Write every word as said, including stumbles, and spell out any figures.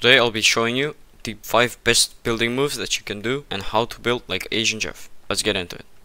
Today I'll be showing you the five best building moves that you can do and how to build like Asianjeff. Let's get into it.